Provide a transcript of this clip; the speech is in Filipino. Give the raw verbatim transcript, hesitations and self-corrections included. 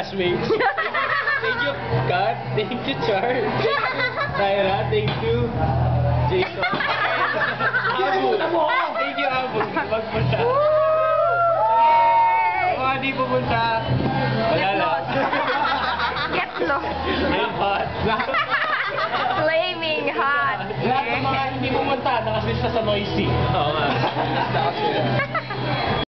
classmates. Thank you, Kat. Thank you, Char. Tyra, thank you. Jason. Abu. Thank you, Abu. Magpunta. Mga di pupunta. Wala lang. Get lost. I'm hot. Flaming hot. Lahat ng mga hindi pumunta, nakaslista sa Noisy. Oo nga.